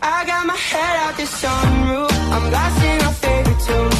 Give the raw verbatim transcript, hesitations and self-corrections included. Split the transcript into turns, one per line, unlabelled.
I got my head out the sunroof, I'm blasting our favorite tunes.